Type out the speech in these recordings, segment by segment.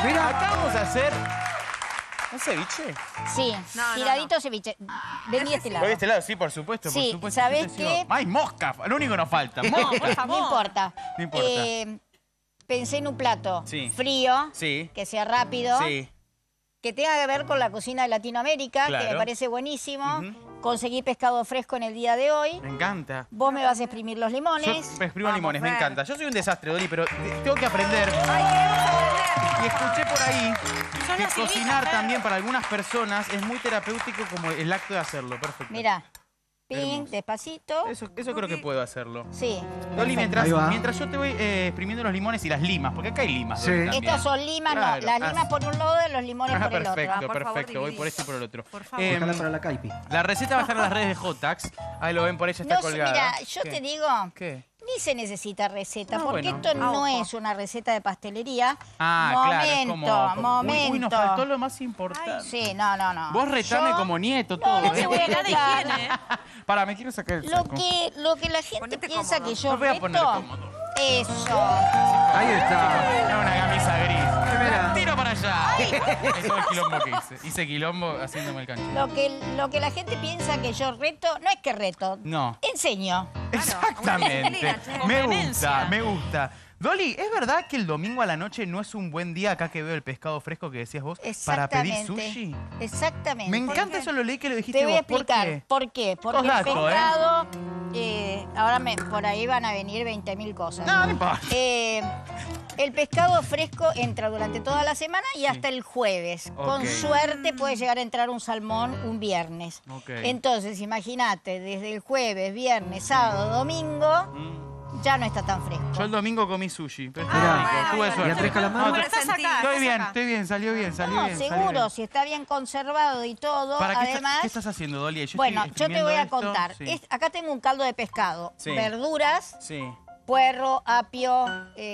Mira. Acá vamos a hacer... ¿Un ceviche? Sí, tiradito ceviche. Vení de este lado. Voy de este lado, sí, por supuesto. Sí, por supuesto. ¿sabés Yo te sigo. qué? ¡Ay, mosca! Lo único que nos falta. No, ¡Mosca! no importa. No importa. Pensé en un plato Sí. frío, Sí. que sea rápido, Sí. que tenga que ver con la cocina de Latinoamérica, que me Claro. parece buenísimo. Conseguí pescado fresco en el día de hoy. Me encanta. Vos me vas a exprimir los Yo limones. me exprimo Vamos, limones, me Fer. encanta. Yo soy un desastre, Doli, pero tengo que aprender. Y escuché por ahí Son que las silvitas, cocinar Fer. también para algunas personas es muy terapéutico como el acto de hacerlo. Perfecto. Mira, ping, Hermoso. despacito. Eso creo que puedo hacerlo. Sí. Doli, perfecto. Ahí va. mientras yo te voy exprimiendo los limones y las limas, porque acá hay limas. Sí. Doli, también. Estas son limas, Claro. no. Las limas por un lado y los limones por el otro. Perfecto, por favor, perfecto. Voy dividí. por este y por el otro. Por favor. Déjala para la caipi. La receta va a estar en las redes de Jotax. Ahí lo ven, por ella está No sé, colgada. mira, yo ¿Qué? te digo, ¿Qué? ni se necesita receta, Ah, porque bueno. esto no Ojo. es una receta de pastelería. Ah, claro. Es Momento, momento. Uy, nos faltó lo más importante. Sí, no. Vos retame Yo- como nieto No, todo, no te voy a Seguridad de contar. higiene, ¿eh? Para, me quiero sacar el Lo saco. que la gente Ponete piensa cómodo. que yo Me voy a poner reto, cómodo. eso. Ahí está. Era una camisa gris. Mira. ¡Tiro para allá! Eso es el quilombo que hice. Hice quilombo haciéndome el cancho. Lo que la gente piensa que yo reto, no es que reto, No. enseño. Exactamente. Con Me vehemencia. gusta, me gusta. Dolly, ¿es verdad que el domingo a la noche no es un buen día acá que veo el pescado fresco que decías vos para pedir Exactamente. sushi? Exactamente. Me encanta eso, lo leí que lo dijiste Te voy a vos. ¿Por explicar qué? por qué. Porque Sos dato, el pescado, ahora por ahí van a venir 20.000 cosas. No, no importa. El pescado fresco entra durante toda la semana y hasta el jueves. Con Ok. suerte puede llegar a entrar un salmón un viernes. Ok. Entonces, imagínate, desde el jueves, viernes, sábado, domingo, ya no está tan fresco. Yo el domingo comí sushi, pero Mirá. está rico, tuve bueno. suerte. ¿Y Andrés Calamar? No, Pero estás acá. Estoy bien, acá. estoy bien, salió bien, salió No, bien. salió seguro, bien. si está bien conservado y todo, ¿Para qué, además... qué estás haciendo, Dolly? Bueno, yo te voy a esto. contar. Sí. Acá tengo un caldo de pescado, Sí. verduras, Sí, puerro, apio,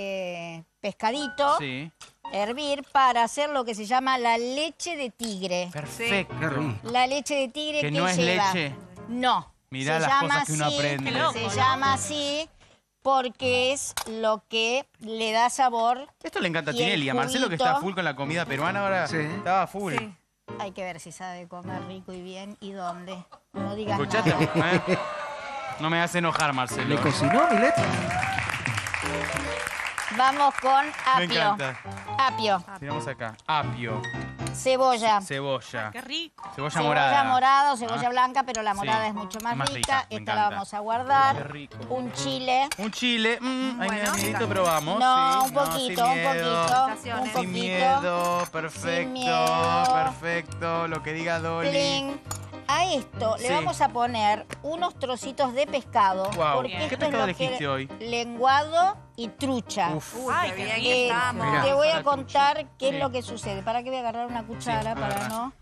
pescadito, sí. hervir para hacer lo que se llama la leche de tigre. Perfecto. Qué rico. La leche de tigre Que que no es lleva. leche. No. Mirá se las llama cosas que uno así, aprende. Qué loco, Se ¿no? llama así porque es lo que le da sabor. Esto le encanta a Y el Tinelli. A Marcelo, que juguito. está full con la comida peruana, ahora Sí. estaba full. Sí. Hay que ver si sabe comer rico y bien y dónde. No digas ¿Escuchaste? nada. ¿Eh? No me hace enojar, Marcelo. ¿Le cocinó, Milet? Vamos con Me apio. encanta. Apio, Tiramos acá. Apio, cebolla. cebolla, Qué rico. cebolla morada. Cebolla morada o cebolla Ah. blanca, pero la morada Sí, es mucho es más, más rica. rica, me Esta la encanta. vamos a Qué guardar. rico. Un chile. Un chile. Ahí Bueno, necesito, probamos. No, sí. un poquito, sin un miedo. poquito. Un Sin poquito. miedo, perfecto, Sin miedo. perfecto, lo que diga Dolly. Pling. A esto le Sí. vamos a poner unos trocitos de pescado. Guau, Porque ¿qué esto es pescado lo que- elegiste hoy? Lenguado y trucha. Uf. Ay, Eh, qué bien estamos. Mirá. te voy a La contar qué Sí. es lo que sucede. ¿Para qué voy a agarrar una cuchara? Sí, para agarra. no.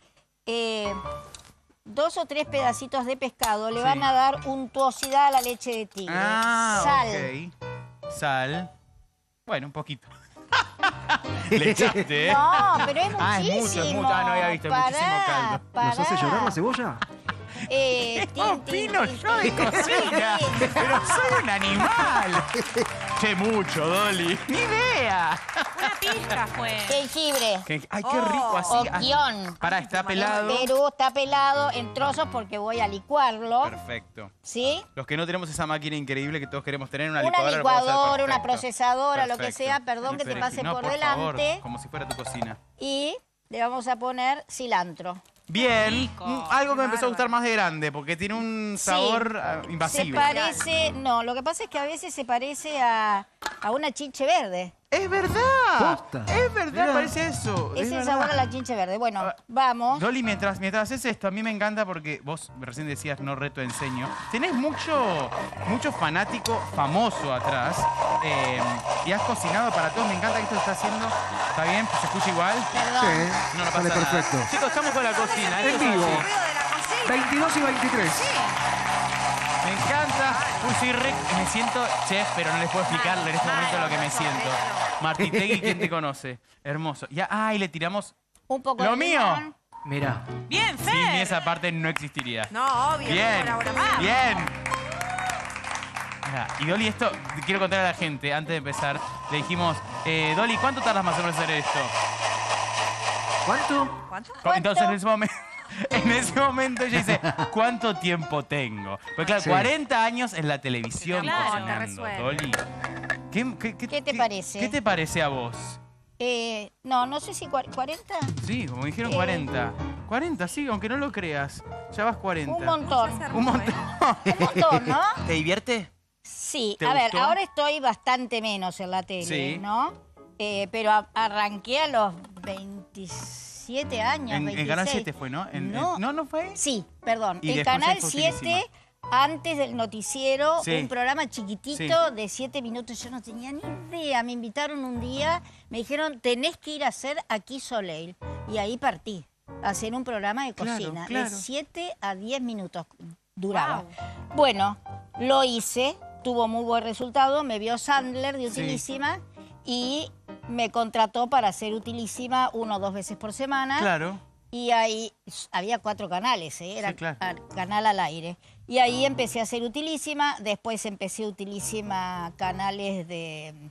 2 o 3 pedacitos de pescado le Sí. van a dar untuosidad a la leche de tigre. Sal. Ok. Sal. Bueno, un poquito. Le echaste, ¿eh? No, pero es muchísimo. Ah, es mucho, es mucho. Ah, no había visto, muchísimo caldo. ¿Nos hace llorar la cebolla? Tin, ¿Qué opino tin, yo de tin, tin, cocina? tin. Pero soy un animal. Che, mucho, Dolly. Ni idea. Una pizca fue. Jengibre. Ay, qué rico así. Oquión. Pará, está pelado. Perú está pelado en trozos porque voy a licuarlo. Perfecto. ¿Sí? Los que no tenemos esa máquina increíble que todos queremos tener, una Una licuadora. lo podemos hacer licuadora, una perfecto. procesadora, lo que Perfecto. sea. Perdón que te pase No, por favor, delante. como si fuera tu cocina. Y le vamos a poner cilantro. Bien, rico, algo que qué me empezó a gustar bárbaro. más de grande, porque tiene un sabor Se invasivo. parece, no, lo que pasa es que a veces se parece a una chinche verde. ¡Es verdad! Posta. ¡Es verdad! Mirá. Parece eso. Es el verdad. sabor a la chinche verde. Bueno, Ah, vamos. Dolly, mientras haces esto, a mí me encanta porque vos recién decías no reto, enseño. Tenés mucho fanático famoso atrás y has cocinado para todos. Me encanta que esto se está haciendo. ¿Está bien? ¿Se escucha igual? Perdón. Sí, No, no pasa sale nada. perfecto. Chicos, estamos con la cocina. En esto es vivo. así. Ruido de la cocina. 22 y 23. Me encanta. Soy me siento chef, pero no les puedo explicarle en este momento lo que me siento. Martitegui, ¿quién te conoce? Hermoso. Ya, y le tiramos. Un poco Lo de mío. limón. Mirá. Bien, Sin mí Fer. esa parte no existiría. No, obvio. Bien, colabora más. bien. Mirá, y Dolly, esto quiero contar a la gente, antes de empezar, le dijimos, Dolly, ¿cuánto tardas más o menos en hacer esto? ¿Cuánto? ¿Cuánto? Entonces en ese momento ella dice, ¿cuánto tiempo tengo? Pues claro, Sí. 40 años en la televisión Claro, te cocinando, resuelve. Dolly. ¿Qué te parece? ¿Qué te parece a vos? No sé si 40. Sí, como dijeron 40. 40, sí, aunque no lo creas. Ya vas 40. Un montón. Un montón. Un montón, ¿no? ¿Te divierte? Sí, ¿Te a ver, gustó? ahora estoy bastante menos en la tele, Sí. ¿no? Pero arranqué a los 27 años, En 26. Canal 7 fue, ¿no? No. Fue ahí? Sí, perdón. Y En después Canal ahí fue 7, Utilísima. antes del noticiero, Sí. un programa chiquitito de 7 minutos. Yo no tenía ni idea. Me invitaron un día, me dijeron, tenés que ir a hacer Aquí Soleil. Y ahí partí, a hacer un programa de Claro, cocina. claro. De 7 a 10 minutos duraba. Wow. Bueno, lo hice, tuvo muy buen resultado. Me vio Sandler de Sí. Utilísima y me contrató para hacer Utilísima 1 o 2 veces por semana. Claro. Y ahí había 4 canales, era Sí, claro. canal al aire. Y ahí empecé a hacer Utilísima, después empecé Utilísima canales de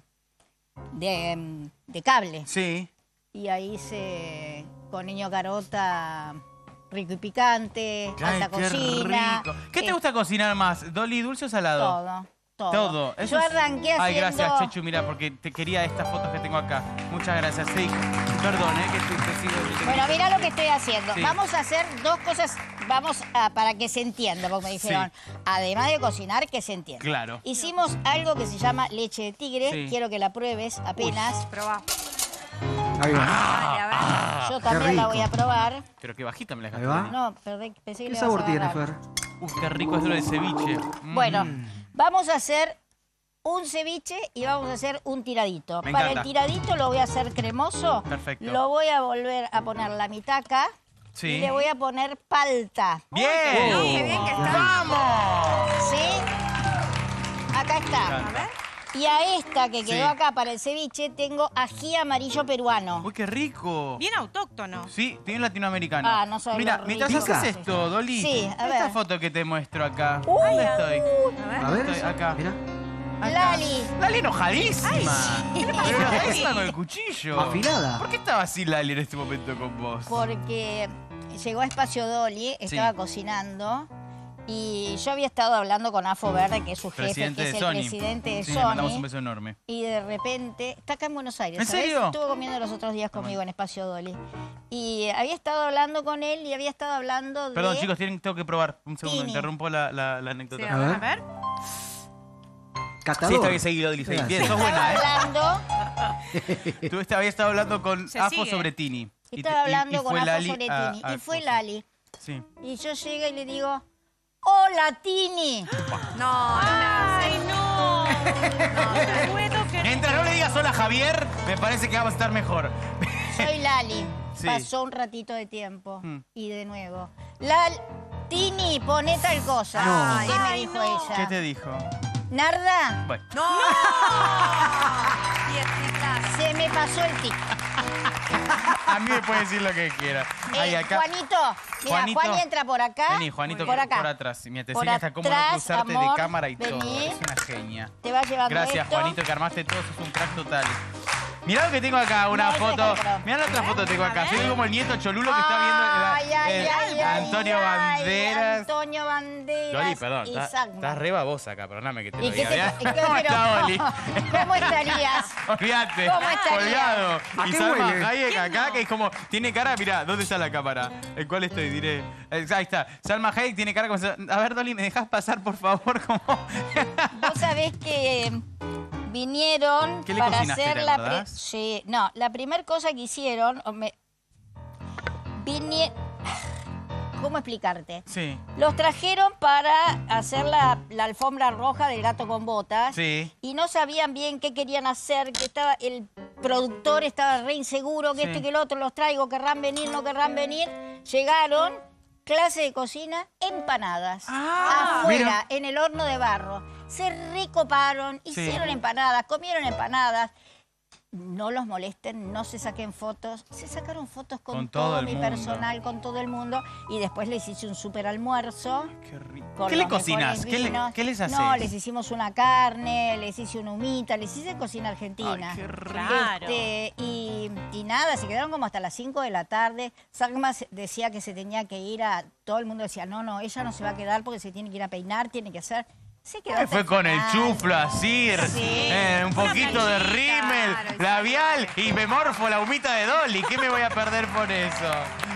cable. Sí. Y ahí hice con Niño Carota, Rico y Picante, Ay, Alta qué Cocina. rico. ¿Qué te gusta cocinar más? ¿Dolly, dulce o salado? Todo. Todo. Eso Yo es- arranqué haciendo... Ay, gracias, Chechu, mira, porque te quería estas fotos que tengo acá. Muchas gracias. Sí, perdón, que te sigo. Bueno, mira lo que estoy haciendo. Sí. Vamos a hacer 2 cosas, para que se entienda, porque me dijeron, además de cocinar, que se entienda. Claro. Hicimos algo que se llama leche de tigre, Sí. quiero que la pruebes apenas. Probá. Ahí va. Dale, a ver. Yo también la rico. voy a probar. Pero qué bajita me la Ahí dejaste. va. No, pensé que ¿Qué le sabor ibas a tiene, agarrar. Fer? Qué rico es lo de ceviche. Bueno, vamos a hacer un ceviche y vamos a hacer un tiradito. Me Para encanta. el tiradito lo voy a hacer cremoso. Perfecto. Lo voy a volver a poner la mitad acá. Sí. Y le voy a poner palta. ¡Bien! Qué bien que está. ¡Vamos! ¿Sí? Acá está. A ver. Y a esta que quedó Sí. acá para el ceviche tengo ají amarillo peruano. ¡Uy, qué rico! Bien autóctono. Sí, bien latinoamericano. Ah, no sabes Mira, lo mientras rico haces que es. esto, Dolly. Sí, a Esta ver. foto que te muestro acá. Uy, ¿Dónde estoy? A ver. A ver, Estoy eso. acá. Mira. Acá. Lali. Lali enojadísima. ¿qué le pasó Pero a Lali? enojadísima con el cuchillo. Afilada. ¿Por qué estaba así Lali en este momento con vos? Porque llegó a Espacio Dolly, estaba Sí. cocinando y yo había estado hablando con Afo Verde, que es su jefe, Presidente que es de el Sony. presidente de Sí, le mandamos un Sony. beso enorme. Y de repente, está acá en Buenos Aires, ¿En ¿sabes? serio? Estuvo comiendo los otros días conmigo en Espacio Dolly. Y había estado hablando con él y había estado hablando de... Perdón, chicos, tengo que probar. Un segundo, Tini. interrumpo la Sí, anécdota. a ver. A ver. Catador. Sí, está bien seguido, Dolly. Gracias. Bien, sos Estaba buena, ¿eh? hablando, Tú habías estado hablando con Se Afo sigue. sobre Tini. Y estaba te- y hablando con fue Afo Lali sobre a- Tini. a Y fue cosa. Lali. Sí. Y yo llego y le digo, ¡hola, Tini! No, ¡Ay, no! no puedo creer. Mientras no le digas hola Javier, me parece que vamos a estar mejor. Soy Lali. Sí. Pasó un ratito de tiempo. Mm. Y de nuevo. Tini, poné tal cosa. No. ¿Qué me Ay, dijo no. ella? ¿Qué te dijo? Narda, Bueno, ¡No! Dietitas. se me pasó el tic. a mí me puede decir lo que quiera. Ahí acá. Juanito, mira, Juanito. Juan entra por acá. Vení, Juanito, por acá. atrás. Mira, te Por enseña hasta cómo no atrás, cruzarte de amor, cámara y todo. vení. Es una genia. Te va llevando Gracias, esto. Juanito, que armaste todo. Sos un crack total. Mirá lo que tengo acá, una No, eso foto. déjalo. Mirá la otra foto que tengo acá. A ver. Soy como el nieto cholulo que está viendo Ay, ay, ay, Antonio ay, Banderas. Antonio Banderas. Dolly, perdón, y estás Sacma. re babosa acá, perdóname que te lo ¿Y qué diga. te- ¿Cómo pero- está, Dolly? ¿Cómo estarías? Olvídate, ¿Cómo estaría? colgado. ¿A Y qué Salma huele? Hayek acá, que es como, tiene cara, mirá, ¿dónde está la cámara? ¿En cuál estoy? Diré. Ahí está. Salma Hayek tiene cara como, a ver, Dolly, ¿me dejas pasar, por favor? Como... Vos sabés que vinieron ¿Qué le para cocinaste, hacer te la... acordás? Sí, no, la primera cosa que hicieron... ¿Cómo explicarte? Sí, Los trajeron para hacer la alfombra roja del gato con botas. sí. Y no sabían bien qué querían hacer, que estaba el productor estaba re inseguro, que Sí. este que el otro, los traigo, querrán venir, no querrán venir. Llegaron, clase de cocina, empanadas. Afuera, Mira. en el horno de barro. Se recoparon, hicieron empanadas, comieron empanadas. No los molesten, no se saquen fotos. Se sacaron fotos con, Con todo todo el mi mundo. personal, con todo el mundo. Y después les hice un super almuerzo. Qué rico. Con ¿Qué le los cocinas? mejores vinos. ¿Qué les haces? No, les hicimos una carne, les hice una humita, les hice cocina argentina. Ay, qué rico. Claro. Y y nada, se quedaron como hasta las 5 de la tarde. Salma decía que se tenía que ir a... Todo el mundo decía, no, ella no se va a quedar porque se tiene que ir a peinar, tiene que hacer... Se quedó hasta Fue con el final. chuflo así, Sí. un poquito de playita, rímel, claro, labial y me morfo la humita de Dolly. ¿Qué me voy a perder por eso?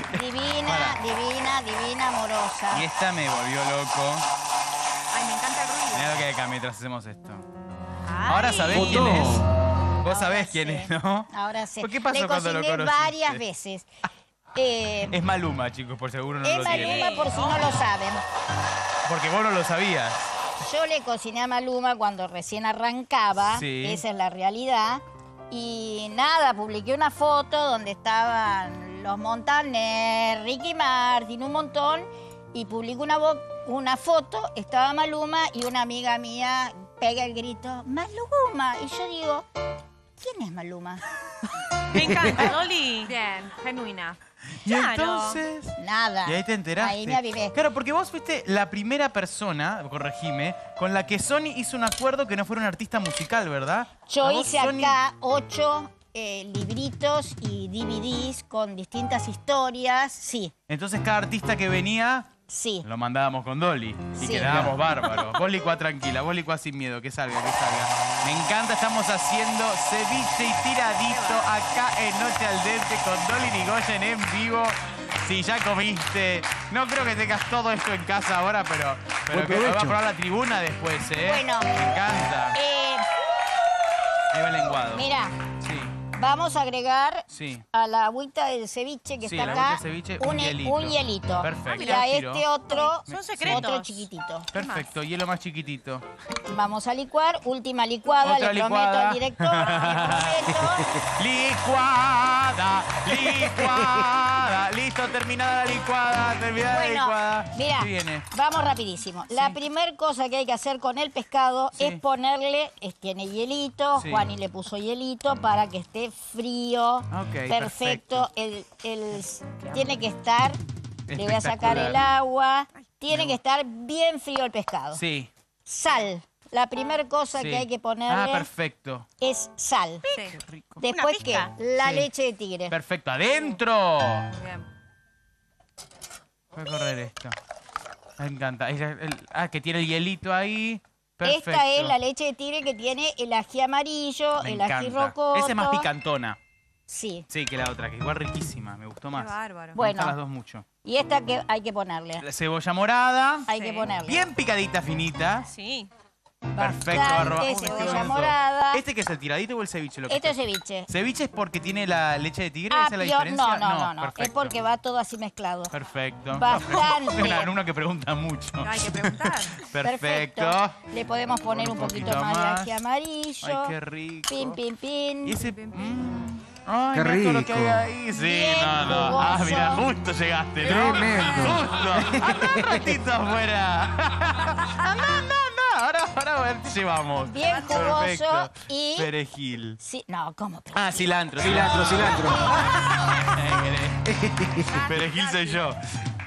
Divina, amorosa. Y esta me volvió loco. Ay, me encanta el ruido. Mirá lo que hay acá mientras hacemos esto. Ay. Ahora sabés Fotó. quién es. Vos Ahora sabés quién sé. es, ¿no? Ahora sí. ¿Por qué pasó Le cuando lo cociné conociste? varias veces. Es Maluma, chicos, por seguro no Es lo tienen. Maluma, por si no lo saben. Porque vos no lo sabías. Yo le cociné a Maluma cuando recién arrancaba, Sí. esa es la realidad. Y nada, publiqué una foto donde estaban los Montaner, Ricky Martin, un montón. Y publiqué una foto, estaba Maluma y una amiga mía pega el grito, ¡Maluma! Y yo digo, ¿quién es Maluma? Me encanta, Dolly. Bien, genuina. Y Claro. entonces... Nada. Y ahí te enteraste. Ahí me avivé. Claro, porque vos fuiste la primera persona, corregime, con la que Sony hizo un acuerdo que no fuera un artista musical, ¿verdad? Yo A vos, hice Sony- acá 8 libritos y DVDs con distintas historias. Sí, Entonces cada artista que venía sí. lo mandábamos con Dolly y Sí. quedábamos bárbaros. Vos licuá tranquila, vos licuá sin miedo, que salga, que salga. Me encanta, estamos haciendo ceviche y tiradito acá en Noche al Dente con Dolly Rigoyen en vivo. Si ya comiste, no creo que tengas todo esto en casa ahora, pero Buen que va a provecho. probar la tribuna después, ¿eh? Bueno. Me encanta. Ahí va el lenguado. Mira, Sí, vamos a agregar sí. a la agüita del ceviche que Sí, está la acá agüita del ceviche, un hielito. un hielito. Perfecto. Y a Tiro. este otro, Son secretos. otro chiquitito. Perfecto, hielo más chiquitito. Vamos a licuar, última licuada, Otra le prometo licuada. al director, le prometo. Licuada, licuada. Listo, terminada la licuada, terminada la Bueno, licuada. mira, ¿Qué viene? vamos rapidísimo. La primer cosa que hay que hacer con el pescado Sí. es ponerle, tiene hielito, Sí. Juani le puso hielito para que esté frío, Ok, perfecto. Tiene que estar, le voy a sacar Espectacular. el agua, tiene que estar bien frío el pescado. Sí. Sal, la primera cosa sí. que hay que Ah, ponerle perfecto. es sal. Sí. Qué rico. Después, ¿qué? pizca. La Sí. leche de tigre. Perfecto, adentro. Bien. Voy a correr esto. Me encanta. Que tiene el hielito ahí. Perfecto. Esta es la leche de tigre que tiene el ají amarillo, Me el ají encanta. rocoto. Esa es más picantona. Sí. Sí, que la otra, que igual riquísima. Me gustó Qué más. bárbaro. Me Bueno. gustan las dos mucho. Y esta que hay que ponerle. La cebolla morada. Hay Sí. que ponerle. Bien picadita, finita. Sí. Perfecto, Bastante barro. cebolla morada. ¿Este que es el tiradito o el ceviche? Lo que Esto es está- ceviche. ¿Ceviche es porque tiene la leche de tigre? ¿Esa es la Apio, diferencia? no. Es Perfecto. porque va todo así mezclado. Perfecto. Bastante. Un alumno que pregunta mucho. No hay que preguntar. Perfecto. Le podemos poner un poquito más de ají amarillo. Ay, qué rico. Pin, pin, pin. Y ese... Ay, Qué mirá todo lo que hay rico. ahí. Sí, Bien no. Ah, jugoso. mira, justo llegaste, ¿no? Tremendo. Justo. Anda un ratito afuera. Anda. Ahora te llevamos. Bien jugoso Perfecto. y- Perejil. Sí, no, ¿cómo? Ah, cilantro. Cilantro. Perejil soy yo.